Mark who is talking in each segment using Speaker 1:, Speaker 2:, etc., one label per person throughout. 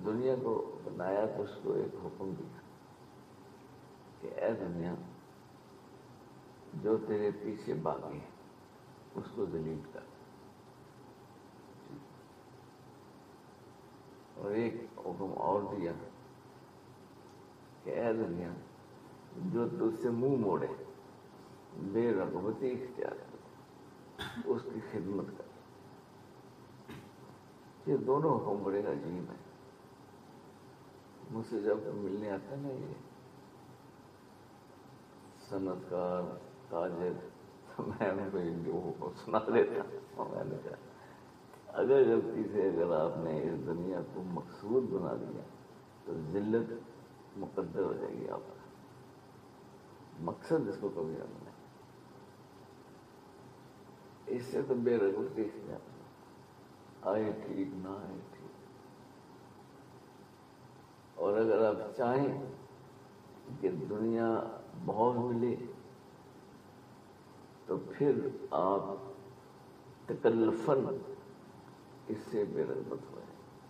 Speaker 1: دنیا کو بنایا تو اس کو ایک حکم دیا کہ اے دنیا جو تیرے پیچھے باقی ہے اس کو ذلیل کر، اور ایک حکم اور دیا کہ اے دنیا جو تجھ سے منہ موڑے بے رغبتی اختیار کر اس کی خدمت کر۔ یہ دونوں حکم بڑے عجیب ہیں۔ مجھ سے جب ملنے آتا نا یہ صنعت کار تاجر تو میں ان کو جو حکم سنا دیتا ہوں۔ میں نے کہا اگر غلطی سے اگر آپ نے اس دنیا کو مقصود بنا دیا تو ذلت مقدر ہو جائے گی آپ کا۔ مقصد اس کو کبھی نہ بنائے، اس سے تو بے رغبت کے آئے ٹھیک نہ آئے ٹھیک۔ اور اگر آپ چاہیں کہ دنیا بہت ملے تو پھر آپ تکلفاً اس سے بے رغبت ہوئے۔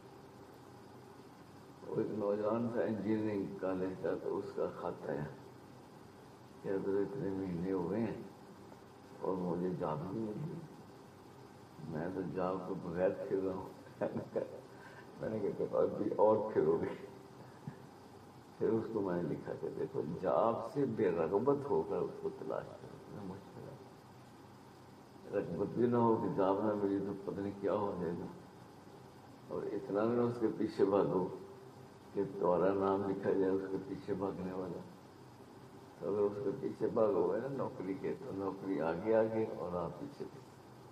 Speaker 1: وہ ایک نوجوان تھا انجینئرنگ کالج کا، تو اس کا خط آیا کہ حضرت اتنے مہینے ہوئے ہیں اور مجھے جاب نہیں ملی، میں تو جاب کو بغیر پھر رہا ہوں۔ میں نے کہا ابھی اور پھرو گے۔ پھر اس کو میں نے لکھا کہ دیکھو جاب سے بے رغبت ہو کر اس کو تلاش کرنا مشکل ہے۔ رغبت بھی نہ ہو کہ جاب نہ ملی تو پتہ نہیں کیا ہو جائے گا، اور اتنا بھی نہ اس کے پیچھے بھاگو کہ تمہارا نام لکھا جائے اس کے پیچھے بھاگنے والا۔ تو اگر اس کے پیچھے بھاگو گے نا نوکری کے تو نوکری آگے آگے اور آپ پیچھے پیچھے۔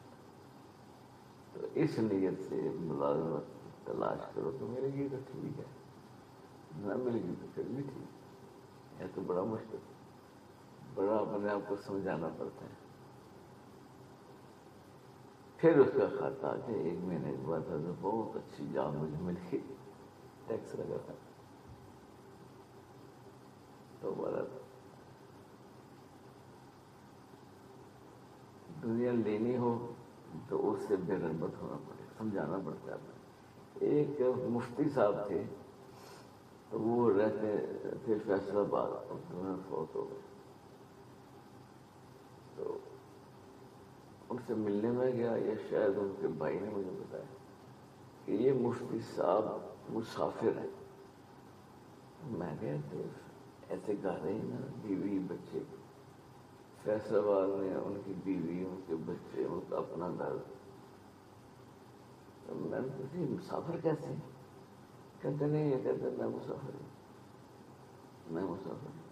Speaker 1: تو اس نیت سے ملازمت تلاش کرو تو ملے گی تو ٹھیک ہے، نہ ملے گی تو پھر بھی ٹھیک ہے۔ تو بڑا مشکل، بڑا اپنے آپ کو سمجھانا پڑتا ہے۔ پھر اس کا خط آ کے 1 مہینے کے بعد تو بہت اچھی جاب مجھے مل گئی، ٹیکس لگا تھا۔ تو بڑا دنیا لینی ہو تو اس سے بے رغبت ہونا پڑے، سمجھانا پڑتا ہے۔ ایک مفتی صاحب تھے، وہ رہتے تھے فیصل آباد، انہوں نے فوت ہو گئے۔ تو ان سے ملنے میں گیا، یا شاید ان کے بھائی نے مجھے بتایا کہ یہ مفتی صاحب مسافر ہیں۔ میں گیا تو ایسے گھر رہے نا، بیوی بچے، فیصل آباد میں ان کی بیوی، ان کے بچے، ان کا اپنا گھر۔ تو میں نے پوچھا مسافر کیسے ہیں؟ کہتے نہیں، یہ کہتے میں مسافر ہوں، میں مسافر ہوں۔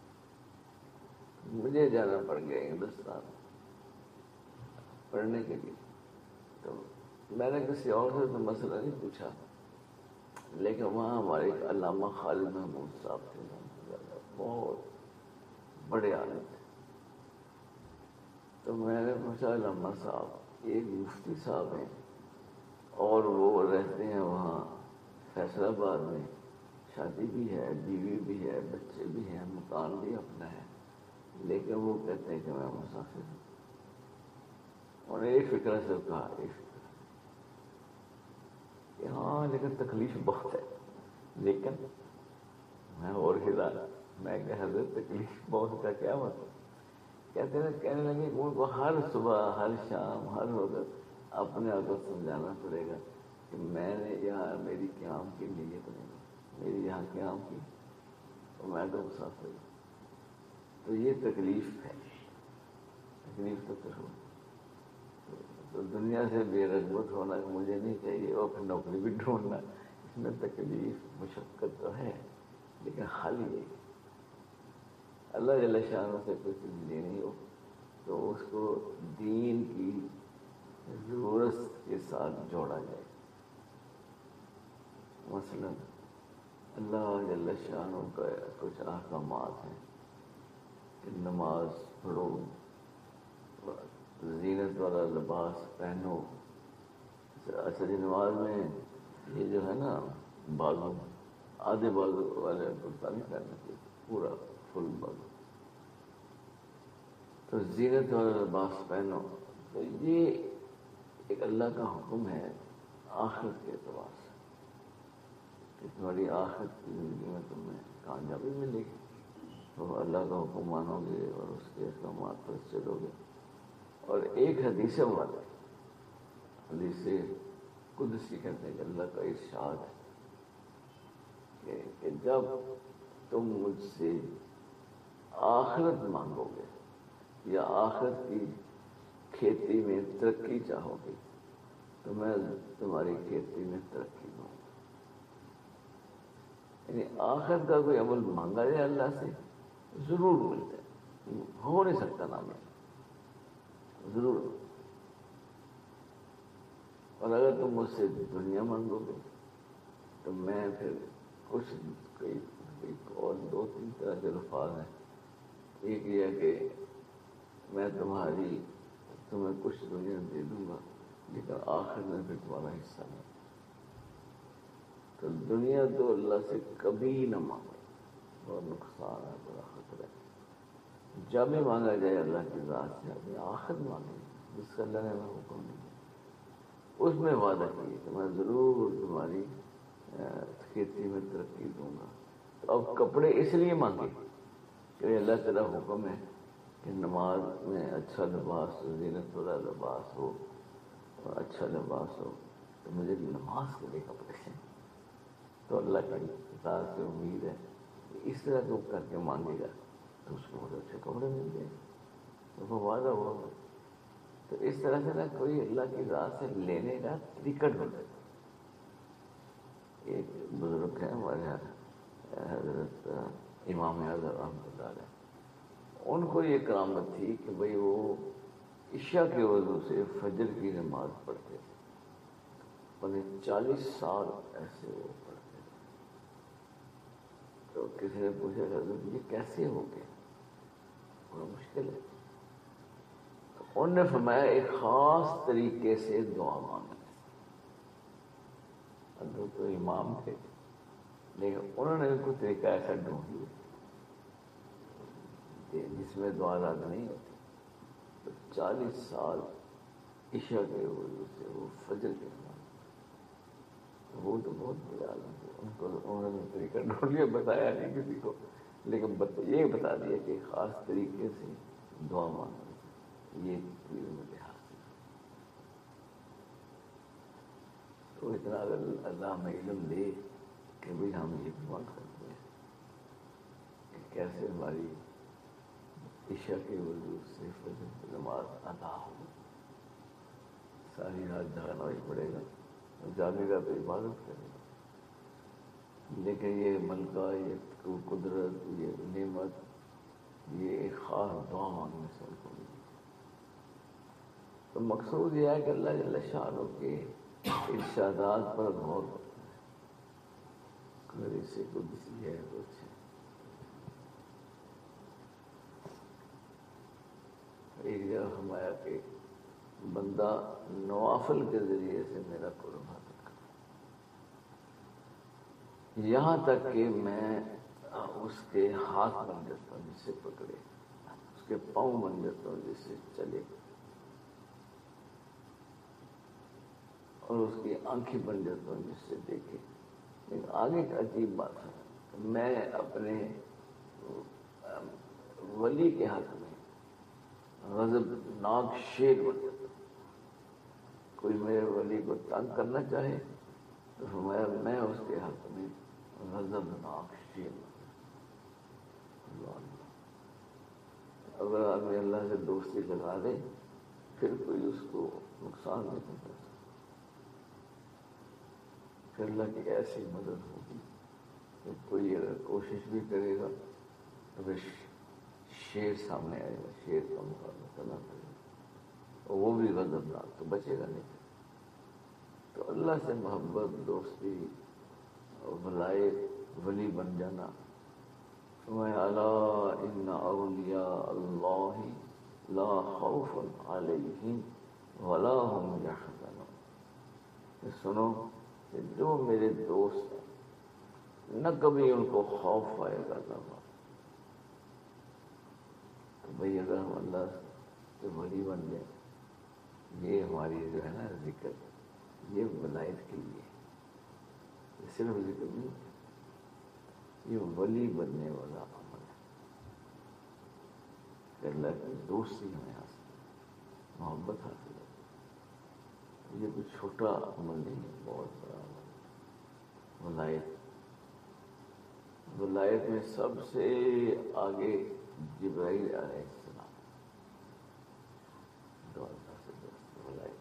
Speaker 1: مجھے جانا پڑ گیا ہندوستان پڑھنے کے لیے۔ تو میں نے کسی اور سے تو مسئلہ نہیں پوچھا، لیکن وہاں ہمارے ایک علامہ خالد محمود صاحب تھے، بہت بڑے عالم تھے۔ تو میں نے پوچھا علامہ صاحب ایک مفتی صاحب ہیں اور وہ رہتے ہیں وہاں فیصل آباد میں، شادی بھی ہے، بیوی بھی ہے، بچے بھی ہیں، مکان بھی اپنا ہے، لیکن وہ کہتے ہیں کہ میں مسافر ہوں۔ انہوں نے ایک فکر سے کہا، ایک فکر کہ ہاں لیکن تکلیف بہت ہے۔ لیکن میں اور ہلا، میں کہ حضرت تکلیف بہت کا کیا مطلب؟ کہتے ہیں، کہنے لگے کہ ان کو ہر صبح، ہر شام، ہر وقت اپنے آپ کو سمجھانا پڑے گا کہ میں نے یہاں میری قیام کی نیت نہیں، میری یہاں قیام کی اور میں تو مسافر ہوں۔ تو یہ تکلیف ہے، تکلیف تو پھر ہو۔ تو دنیا سے بے رغبت ہونا مجھے نہیں چاہیے، اور پھر نوکری بھی ڈھونڈنا، اس میں تکلیف مشقت تو ہے، لیکن حل یہ اللہ جل شانہ سے کوئی چیز لینی ہو تو اس کو دین کی ضرورت کے ساتھ جوڑا جائے۔ مثلا اللہ جل شانہ کا کچھ احکامات ہیں کہ نماز پڑھو، زینت والا لباس پہنو۔ اچھا جی، نماز میں یہ جو ہے نا بازو، آدھے بازو والے کرتا نہیں پہننا چاہیے، پورا فل بازو۔ تو زینت والا لباس پہنو، تو یہ ایک اللہ کا حکم ہے آخرت کے اعتبار سے کہ تمہاری آخرت کی زندگی میں تمہیں کامیابی ملے گی، تو اللہ کا حکم مانو گے اور اس کے احکامات پر چلو گے۔ اور ایک حدیث والا حدیث قدسی کہتے ہیں کہ اللہ کا ارشاد ہے کہ جب تم مجھ سے آخرت مانگو گے یا آخرت کی کھیتی میں ترقی چاہو گے تو میں تمہاری کھیتی میں ترقی دوں گا۔ یعنی آخرت کا کوئی عمل مانگا جائے اللہ سے ضرور ملتا ہے، ہو نہیں سکتا نہ ملے، ضرور۔ اور اگر تم مجھ سے دنیا مانگو گے تو میں پھر کچھ کئی اور دو تین طرح کے الفاظ ہیں۔ ایک یہ ہے کہ میں تمہیں کچھ دنیا دے دوں گا لیکن آخر میں پھر تمہارا حصہ نہیں۔ تو دنیا تو اللہ سے کبھی نہ مانگے، بہت نقصان ہے، بڑا خطرہ ہے۔ جب بھی مانگا جائے اللہ کی ذات سے اپنی آخر مانگے جس کا اللہ نے ہمیں حکم دیا، اس میں وعدہ کیے کہ میں ضرور تمہاری کھیتی میں ترقی دوں گا۔ تو اب کپڑے اس لیے مانگے کہ اللہ تعالیٰ حکم ہے کہ نماز میں اچھا لباس ہو، زینت والا لباس ہو اور اچھا لباس ہو، تو مجھے نماز کے لیے کپڑے ہیں۔ تو اللہ کی ذات سے امید ہے کہ اس طرح تو کر کے مانگے گا تو اس کو بہت اچھے کپڑے مل جائیں گے، تو وہ وعدہ ہوا۔ تو اس طرح سے نہ کوئی اللہ کی ذات سے لینے کا طریقہ ڈھونڈے۔ ایک بزرگ ہیں ہمارے حضرت امام اعظم رحمۃ اللہ علیہ، ان کو یہ کرامت تھی کہ بھئی وہ عشاء کے وضو سے فجر کی نماز پڑھتے تھے، 40 سال ایسے وہ پڑھتے تھے۔ تو کسی نے پوچھا کہ حضرت یہ کیسے ہو گیا، بڑا مشکل ہے۔ تو انہوں نے فرمایا ایک خاص طریقے سے دعا مانگی۔ حضرت تو امام تھے لیکن انہوں نے کوئی طریقہ ایسا ڈھونڈ لیا جس میں دعا زیادہ نہیں ہوتی۔ تو 40 سال عشاء کے وضو سے وہ فجر کے نماز، وہ تو بہت بڑا عالم تھے، ان کو انہوں نے طریقہ ڈھونڈ لیا، بتایا نہیں کسی کو، لیکن یہ بتا دیا کہ خاص طریقے سے دعا مانگنا، یہ چیز مجھے حاصل۔ تو اتنا اگر اللہ میں علم دے کہ بھئی ہم یہ بھی مانگ سکتے ہیں کہ کیسے ہماری عشاء کے وضو سے فجر کی نماز ادا ہو، ساری رات جاگنا ہی پڑے گا، جاگے گا تو عبادت کرے گا، لیکن یہ ملکہ، یہ قدرت، یہ نعمت، یہ ایک خاص دعا مانگنے سے ان کو ملی۔ تو مقصود یہ ہے کہ اللہ جل شانہ کے ارشادات پر غور کرنا ہے، اگر اس سے قدسی ہے تو اچھا۔ ایک جگہ فرمایا کہ بندہ نوافل کے ذریعے سے میرا قرب حاصل کرے، یہاں تک کہ میں اس کے ہاتھ بن جاتا ہوں جس سے پکڑے، اس کے پاؤں بن جاتا ہوں جس سے چلے، اور اس کی آنکھیں بن جاتا ہوں جس سے دیکھے۔ لیکن آگے ایک عجیب بات ہے، میں اپنے ولی کے حق میں غضبناک شیر بن جاتا ہوں۔ کوئی میرے ولی کو تنگ کرنا چاہے تو فرمایا میں اس کے حق میں غضبناک شیر بن جاتا ہوں۔ اگر آدمی اللہ سے دوستی لگا دے پھر کوئی اس کو نقصان نہیں پہنچا سکتا، پھر اللہ کی ایسی مدد ہوگی کہ کوئی اگر کوشش بھی کرے گا تو پھر شیر سامنے آئے گا، شیر کا مقابلہ کرنا پڑے گا، اور وہ بھی غضبناک تو بچے گا نہیں۔ تو اللہ سے محبت، دوستی اور ولایت، ولی بن جانا، الا ان اولیاء اللہ لا خوف علیہم ولا هم یحزنون۔ سنو کہ جو میرے دوست ہیں نہ کبھی ان کو خوف آئے گا نہ غم۔ تو بھئی اگر ہم اللہ سے ولی بن جائیں، یہ ہماری جو ہے نا ذکر، یہ ولایت کے لیے، یہ صرف ذکر نہیں، یہ ولی بننے والا عمل ہے کہ اللہ کی دوستی ہمیں حاصل، محبت حاصل ہے. یہ کوئی چھوٹا عمل نہیں ہے، بہت بڑا عمل. ولایت، ولایت میں سب سے آگے جبرائیل علیہ السلام. ولایت،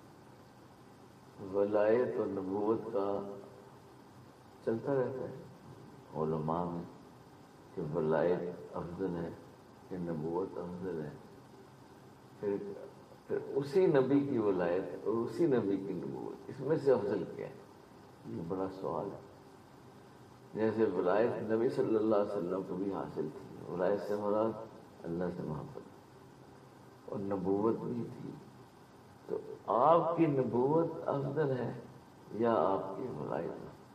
Speaker 1: ولایت اور نبوت کا چلتا رہتا ہے علماء میں کہ ولایت افضل ہے کہ نبوت افضل ہے. پھر اسی نبی کی ولایت اور اسی نبی کی نبوت، اس میں سے افضل کیا ہے؟ یہ بڑا سوال ہے. جیسے ولایت نبی صلی اللہ علیہ وسلم کو بھی حاصل تھی، ولایت سے مراد اللہ سے محبت، اور نبوت بھی تھی. تو آپ کی نبوت افضل ہے یا آپ کی ولایت؟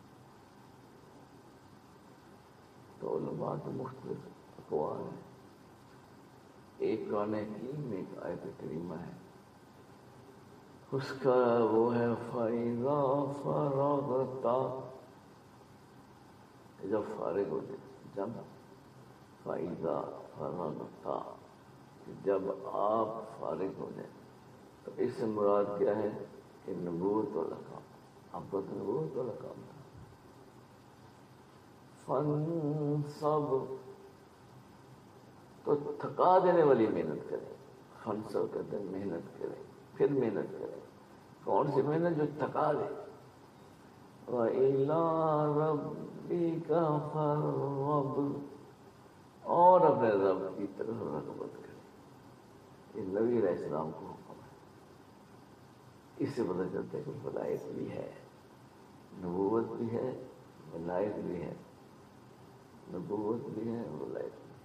Speaker 1: تو علماء کے مختلف اقوال ہیں. ایک قرآن حکیم میں ایک آیت کریمہ ہے، اس کا وہ ہے فَإِذَا فَرَغْتَ، جب فارغ ہو جائے، جب فَإِذَا فَرَغْتَ، جب آپ فارغ ہو جائیں. تو اس سے مراد کیا ہے کہ نبوت والا کام. آپ کو تو نبوت والا کام تھا. فَانْصَبْ، تو تھکا دینے والی محنت کریں. فَانْصَبْ کہتے ہیں محنت کریں، پھر محنت کریں. کون سی محنت؟ جو تھکا دے. وَإِلَىٰ رَبِّكَ فَارْغَب، اور اپنے رب کی طرف رغبت کریں. یہ نبی علیہ السلام کو حکم ہے. اس سے پتہ چلتا ہے کہ ولایت بھی ہے، نبوت بھی ہے، ولایت بھی ہے، نبوت بھی ہے، ولایت بھی ہے.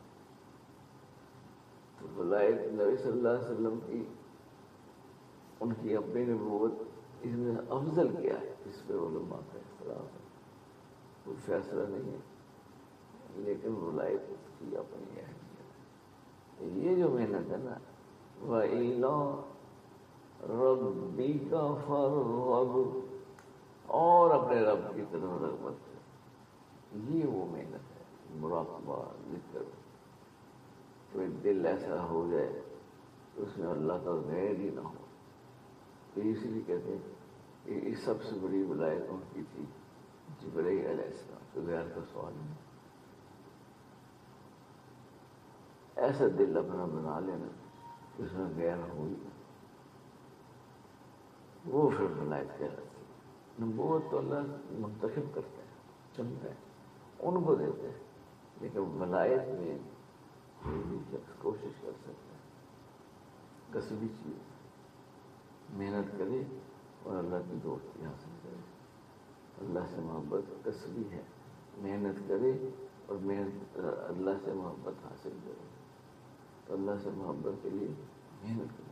Speaker 1: تو ولایت نبی صلی اللہ علیہ وسلم کی، ان کی اپنی نبوت، اس میں افضل کیا ہے؟ اس پہ علماء کا اختلاف ہے، کوئی فیصلہ نہیں ہے. لیکن ولایت کی اپنی اہمیت ہے. یہ جو محنت ہے نا، وَإِلَىٰ رَبِّكَ فَارْغَب، اور اپنے رب کی طرف رغبت کرے. یہ وہ محنت ہے، مراقبہ، ذکر. کوئی دل ایسا ہو جائے کہ اس میں اللہ کا غیر ہی نہ ہو. تو اس لیے کہتے ہیں کہ یہ سب سے بڑی ولایت ان کی تھی جبرائیل علیہ السلام. تو غیر کا سوال نہیں. ایسا دل اپنا بنا لینا اس میں غیر ہوئی، وہ پھر ولایت کہلاتی ہے. نبوت تو اللہ منتخب کرتے ہیں، چنتا ہے، ان کو دیتے ہیں. لیکن ولایت میں کوئی بھی شخص کوشش کر سکتا ہے، کسبی چیز، محنت کرے اور اللہ کی دوستی حاصل کرے. اللہ سے محبت کسبی ہے، محنت کرے اور محنت اللہ سے محبت حاصل کرے. تو اللہ سے محبت کے لیے محنت کرے.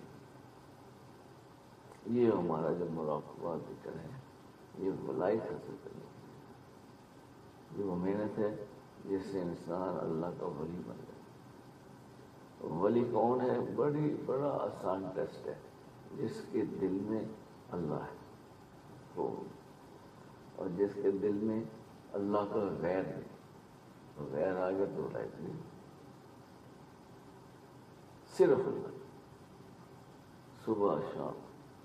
Speaker 1: یہ ہمارا جو مراقبہ ذکر ہے، یہ ولایت حاصل کرنے کے لیے. یہ وہ محنت ہے جس سے انسان اللہ کا ولی بن جائے. ولی کون ہے؟ بڑا آسان ٹیسٹ ہے. جس کے دل میں اللہ ہے وہ، اور جس کے دل میں اللہ کا غیر نہیں. غیر آ گیا تو ولایت نہیں، صرف اللہ. صبح شام،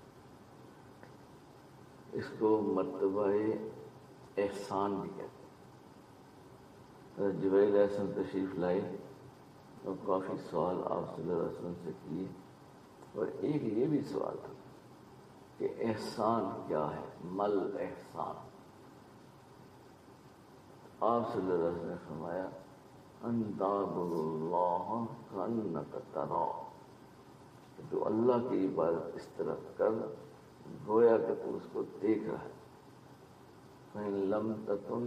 Speaker 1: اس کو مرتبہ احسان بھی کہتے ہیں. جبرائیل علیہ السلام تشریف لائے اور کافی سوال آپ صلی اللہ علیہ وسلم سے کیے، اور ایک یہ بھی سوال تھا کہ احسان کیا ہے؟ مل احسان. آپ صلی اللہ علیہ وسلم نے فرمایا ان تعبد اللہ کأنک تراہ، کہ تو اللہ کی عبادت اس طرح کر گویا کہ تو اس کو دیکھ رہا ہے. فإن لم تکن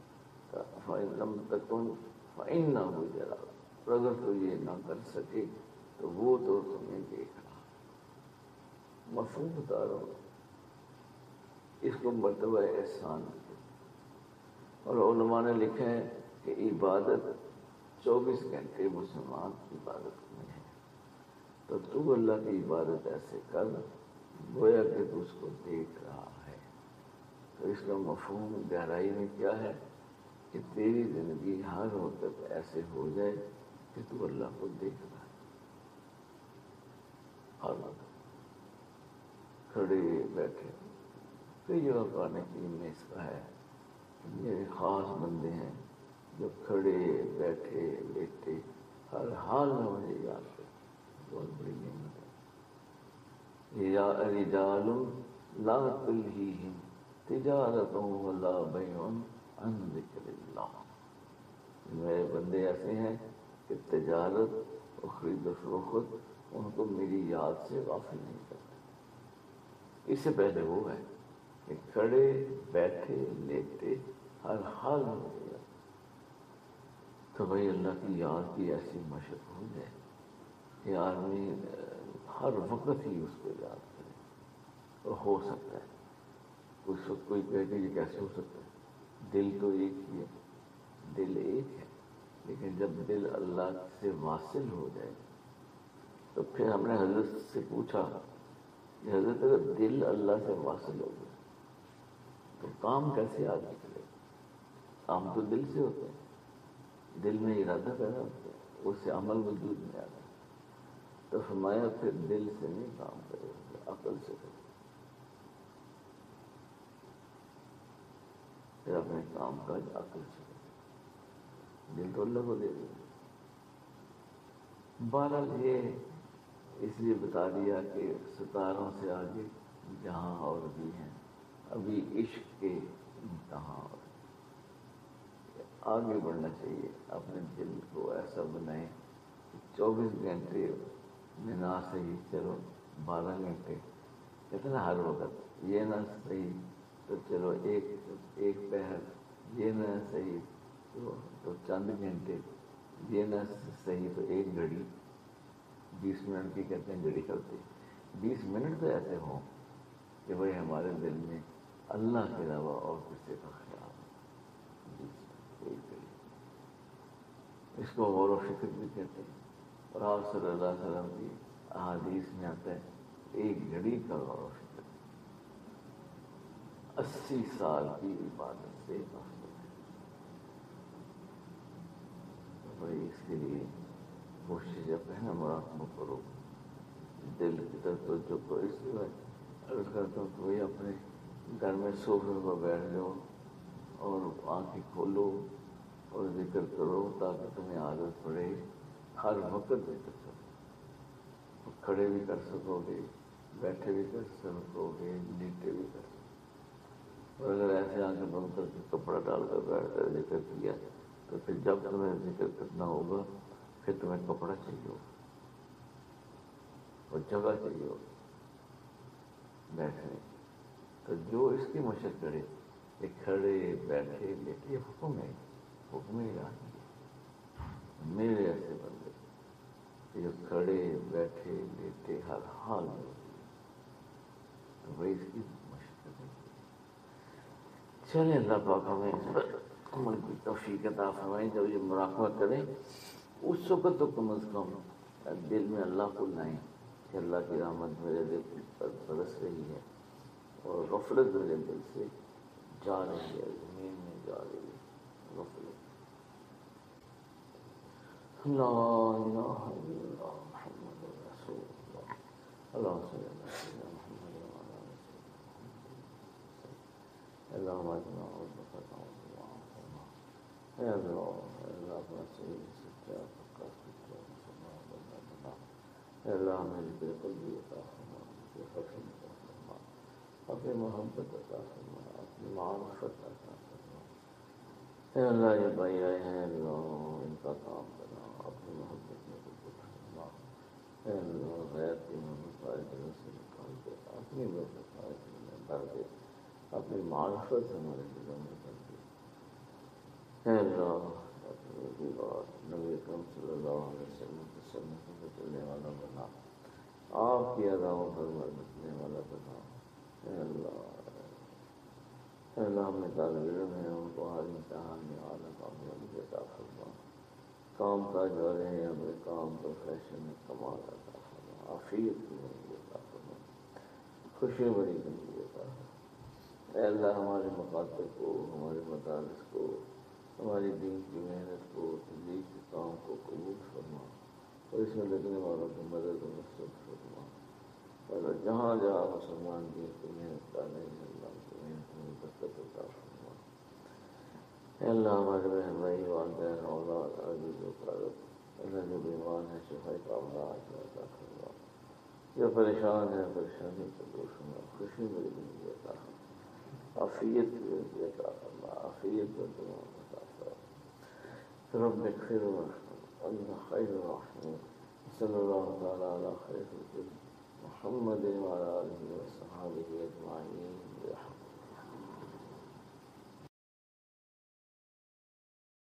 Speaker 1: فإنہ یراک، اور اگر تو یہ نہ کر سکے تو وہ تو تمہیں دیکھ رہا. مفہوم بتا رہا ہوں. اس کو مرتبہ احسان. اور علماء نے لکھا ہے کہ عبادت 24 گھنٹے مسلمان کی عبادت میں ہے. تو اللہ کی عبادت ایسے کر گویا کہ تو اس کو دیکھ رہا ہے. تو تو اس کا مفہوم گہرائی میں کیا ہے کہ تیری زندگی ہر وقت ایسے ہو جائے کہ تو اللہ کو دیکھ رہا ہے ہر وقت، کھڑے بیٹھے. کئی جگہ قرآن کریم میں اس کا ہے کہ میرے خاص بندے ہیں جو کھڑے بیٹھے لیٹے ہر حال میں مجھے یاد کرتے. بہت بڑی نعمت ہے. یا رجال لا تلہیہم تجارت ولا بیع عن ذکر اللہ. میرے بندے ایسے ہیں کہ تجارت اور خرید و فروخت ان کو میری یاد سے غافل نہیں کرتے. اس سے پہلے وہ ہے کہ کھڑے بیٹھے لیٹے ہر حال میں مجھے یاد. تو بھائی اللہ کی یاد کی ایسی مشق ہو جائے کہ آدمی ہر وقت ہی اس کو یاد کرے. اور ہو سکتا ہے اس وقت کوئی کہے کہ یہ کیسے ہو سکتا ہے، دل تو ایک ہی ہے، دل ایک ہے، لیکن جب دل اللہ سے واصل ہو جائے تو پھر ہم نے حضرت سے پوچھا کہ حضرت اگر دل اللہ سے واصل ہو گیا تو کام کیسے آگے چلے؟ کام تو دل سے ہوتے ہیں، دل میں ارادہ پیدا ہوتا ہے، اس سے عمل وجود میں آتا ہے. تو فرمایا پھر دل سے نہیں کام کرے، عقل سے کرے. پھر اپنے کام کاج عقل سے کرے. دل تو اللہ کو دے دیا. بہرحال یہ اس لیے بتا دیا کہ ستاروں سے آگے جہاں اور بھی ہیں، ابھی عشق کے امتحان اور آگے بڑھنا چاہیے. اپنے دل کو ایسا بنائیں کہ 24 گھنٹے میں نہ صحیح چلو 12 گھنٹے، اتنا ہر وقت یہ نہ صحیح تو چلو ایک پہر، یہ نہ صحیح تو چند گھنٹے، یہ نہ صحیح تو ایک گھڑی. 20 منٹ کی کہتے ہیں گھڑی چلتی. 20 منٹ تو ایسے ہوں کہ بھائی ہمارے دل میں اللہ کے علاوہ اور کسی کا خیال نہیں. ایک گھڑی، اس کو غور و فکر بھی کہتے ہیں. اور آپ صلی اللہ علیہ وسلم کی احادیث میں آتا ہے ایک گھڑی کا غور و فکر 80 سال کی عبادت سے افضل ہے. بھائی اس کے لیے کوشش جب ہے نا مراقبہ کرو، دل کی طرف توجہ کرو. اس لیے میں عرض کرتا ہوں کہ بھائی اپنے گھر میں صوفے پر بیٹھ جاؤ اور آنکھیں کھولو اور ذکر کرو تاکہ تمہیں عادت پڑے ہر وقت ذکر کرو. کھڑے بھی کر سکو گے، بیٹھے بھی کر سکو گے، لیٹے بھی کر سکو. اور اگر ایسے آنکھیں بند کر کے کپڑا ڈال کر بیٹھ کر ذکر کیا تو پھر جب تمہیں ذکر کرنا ہوگا پھر تمہیں کپڑا چاہیے ہوگا اور جگہ چاہیے ہوگی بیٹھنے. تو جو اس کی مشق کرے کہ کھڑے بیٹھے لیٹے، یہ حکم ہے، حکم الہی ہے. میرے ایسے بندے کہ جو کھڑے بیٹھے لیٹے ہر حال میں ہوتی ہے، تو وہی اس کی مشق کرے. چلے اللہ پاک ہمیں اس پر عمل کی توفیق عطا فرمائیں. جب یہ مراقبہ کریں اس وقت تو کم از کم دل میں اللہ کو لائیں کہ اللہ کی رحمت میرے دل پر برس رہی ہے اور غفلت میرے دل سے جا رہی ہے، زمین میں جا رہی ہے غفلت. لا الہ الا اللہ محمد رسول اللہ. اللہم صلی اللہ علیہ محمد وعلی آلہ وسلم. اللہم اجعلنا عرضنا اے اللہ اپنا صحیح سچا پکا سچا مسلمان بندہ بنا. اے اللہ ہمیں ذکر قلبی عطا فرما، ذکر خفی عطا فرما، اپنی محبت عطا فرما، اپنی معرفت عطا فرما. اے اللہ یہ بھائی آئے ہیں اللہ ان کا کام کرنا، اپنی محبت میں قبول فرما. اے اللہ غیر کی محبت والے دلوں سے نکال دے، اپنی محبت والے دلوں میں بھر دے، اپنی معرفت ہمارے دلوں میں بھر دے. اے اللہ اپنی بات نبی اکرم صلی اللہ علیہ وسلم کی سنتوں پہ چلنے والا بنا، آپ کی اداؤں پر برتنے والا بنا. اے اللہ ہمیں طالب علم ہیں ان کو ہر امتحان میں اعلیٰ کامیابی عطا فرما. کام کاج والے ہیں ہمیں کام پروفیشن میں کمال عطا فرما، عافیت کی زندگی عطا فرما، خوشی بڑی زندگی عطا فرما. اے اللہ ہمارے مقاصد کو، ہمارے مدارس کو، ہماری دین کی محنت کو، تبلیغ کے کام کو قبول فرما اور اس میں لگنے والوں کی مدد و نصرت فرما۔ اور جہاں جہاں مسلمان دین کی محنت کر رہے ہیں اللہ کی محنت میں برکت عطا فرما۔ اے اللہ ہمارے بہن بھائی، والدین، اولاد، عزیز و اقارب، اللہ جو بیمار ہیں شفاء کاملہ عطا فرما، جو پریشان ہے پریشانی کو دور فرما، خوشی میں زندگی عطا فرما، عافیت کی زندگی عطا فرما، عافیت و تمام عطا فرما۔ رب اغفر وارحم انت خیر الراحمین۔ صلی اللہ تعالی علی خیر خلق محمد وعلی آلہ وصحبہ اجمعین۔